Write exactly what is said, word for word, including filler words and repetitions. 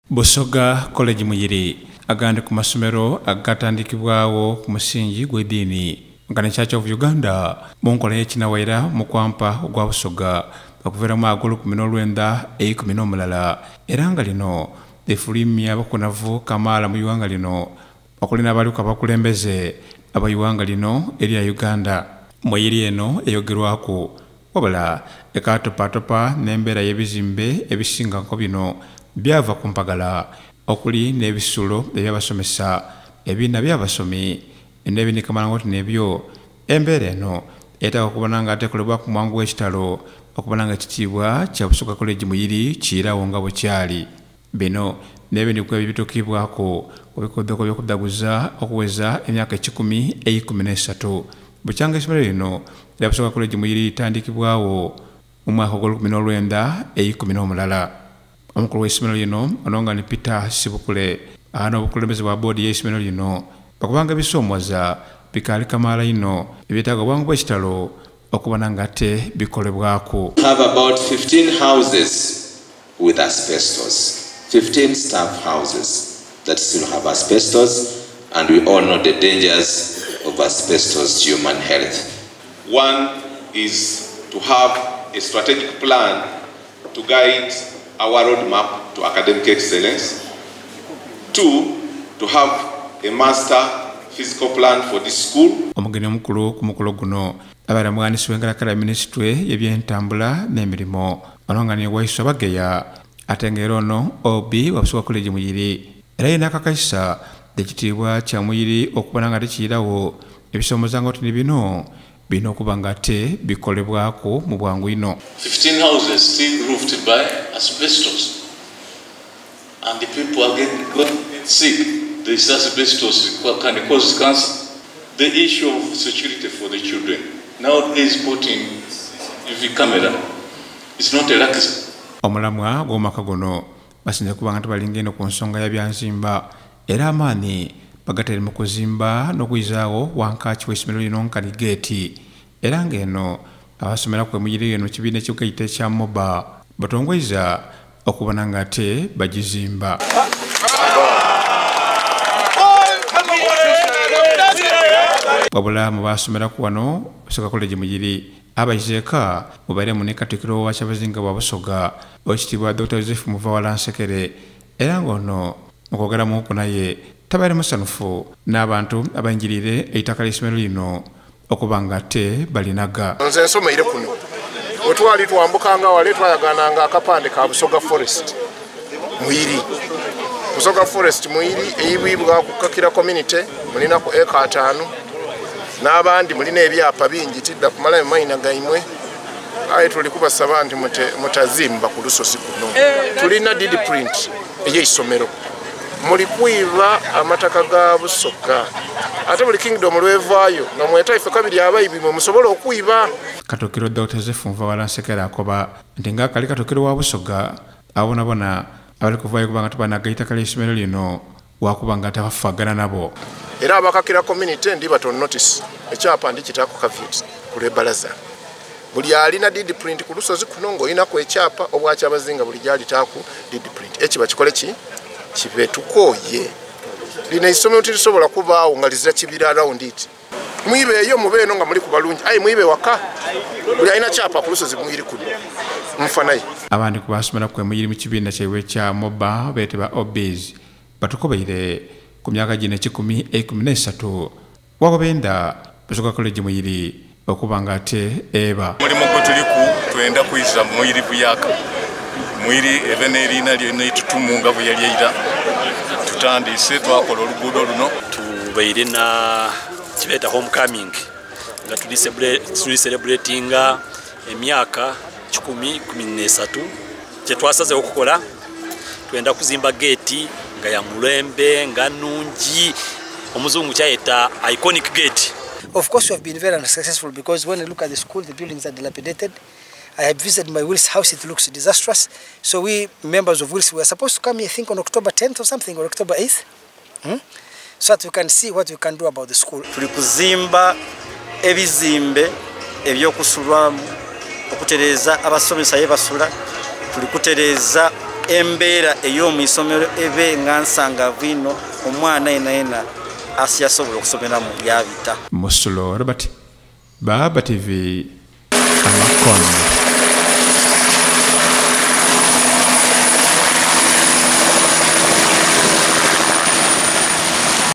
Busoga College Muyiri agande ku masomero agatandikibwawo ku musingi gw'eddiini nga Church of Uganda munkola y'ekinawaira mu kwampa ogwa Busoga okuviiramu agulu kumi n'olwenda ekumi n'omulala era nga lino lifulimya abakunavu kamaala mu iwanga lino okulina abaluka bakulembeze aba iwanga lino erya Uganda. Muyiri eno eyogerwako wabula ekatopatopa n'embeera y'ebizimbe ebisinga nko bino byava ku mpagala okuli n'ebisulo ebyabasomesa ebiina by'abasomi n'ebinikamala ngoti n'ebyo embeera eno etaka okubona nga atekolebwa ku mwangu w'ekitalo okubona nga ekitiibwa kya Busoga College Muyiri kiirawo nga bwe kyali. Bino n'ebintu ebitukibwako obikoddeko by'okudaguza okuweza emyaka ekikumi eikumi n'esatu. Bukyanga essomero lino lya Busoga College Muyiri litandikibwawo mu mwaka ogw'olukumi n'olwenda eikumi n'omulala. Omukulu w'essomero lino ononga ni Peter Sibukule ana obukulembeze bwa boodi y'essomero lino bakubanga ebisoomooza bikaali kamaala ino ebyetaaga obwangu bw'ekitalo okubona nga ate bikolebwako. Have about fifteen houses with asbestos, fifteen staff houses that still have asbestos, and we all know the dangers of asbestos to human health. One is to have a strategic plan to guide our roadmap to academic excellence. Two, to have a master physical plan for this school. Omugeni omukulu ku mukolo guno abaira mwanisi w'enkalakala Ministry y'ebyentambula n'emirimu onongani Waiswa Bageya ate ng'era ono Obi wa Busoga College Muyiri era yina akakasa ekitiibwa kya Muyiri okubona nga tekiirawo ebisoomooza nga otini bino bino okuba nga ate bikolebwako mu bwangu ino. fifteen houses still roofed by asbestos and the people are getting, getting sick. This asbestos can cause cancer. The issue of security for the children. Nowadays putting U V camera is not a luxury. Omulamwa gw'omwaka guno basinze kuba nga tebalinga eno ku nsonga ya byanzimba era amaanyi bagatera mu kuzimba n'okuyizaawo wankaaki w'essomero lino nkani geeti era ng'eno abasomera ku Muyiri eno kibiina eky'okuyita ekya moba batongweza okubona nga ate bagizimba. Wabula mu basomera ku wano Busoga College Muyiri abayizeeka mubairemu ne Katikkiro wa Kyabazinga bwa Busoga Oweekitiibwa Doctor Joseph Muvawala Nsekere era ng'ono okwogeramu ku naye tabaire musanufu n'abantu abayingirire eitaka ly'essomero lino okuba nga ate balinaga. Nze nsomeire kuno we twali twambukanga wale twayagananga akapande ka Busoga Forest Muyiri. Busoga Forest Muyiri eyibwibwa ku Kakira community mulina ku eka ataano n'abandi mulina ebyapa bingi tidda kumala mayina gaimwe aye tuli kubasaba nti mutazimba ku lusozi kuno. Tulina deed print ey'essomero muli kwiba amataka ga Busoga ate buli kingdom lwevaayo nga mwetaife kabiri abayibi mwe musobola okwiba. Katikkiro Doctor Joseph Muvawala Nsekere akoba nti nga kali Katikkiro wa Busoga abonabona abali kuvaayo kuba nga tubanaga eitaka ly'essomero lino wakuba nga tabafagana nabo. Era abakakira community ndi baton notice ekyapa ndi kitako kavit kule balaza buli alina deed print ku lusozi kuno ng'olina ku ekyapa obwa Kyabazinga buli gyali taku deed print ekiba kikole ki kibe tukoye lina isomero tirisobola kubaawo nga lizira kibira around it mwibe eyo mubeeno nga muli ku balungi ayi mwibe waka buli alina kyapa ku lusozi Muyiri kuno mufanayi. Abandi ku basomera ku Muyiri mu kibiina kyabwe kya moba beetebwa Obis batukobeire ku myaka gino ekikumi eikumi n'esatu wagobenda Busoga College Muyiri okuba nga ate eba mulimu gwe tuliku twenda kuyisa Muyiri buyaka Muyiri ebe n'eriina lyonna itutumu nga bwe yali eira tutandise twakola oluguudo luno tubeire na kibeeta homecoming nga tuli celebratinga emyaka kikumi kumi n'esatu kyetwasazeho okukola twenda kuzimba geeti nga ya mulembe nga nungi omuzungu kyayeta iconic gate. Of course we have been very unsuccessful because when I look at the school the buildings are dilapidated. I have visited my Wills house, it looks disastrous. So we members of Wills were supposed to come here I think on October tenth or something or October eighth hmm? so that we can see what we can do about the school. Tuli kuzimba ebizimbe ebyokusulwamu okutereza abasomesa yebasula tuli kutereza embeera ey'omu ebe nga nsangavu ino omwana yena yena asiyasobola okusomera mu byabita. Musulo Robert, Baba T V, Amakono.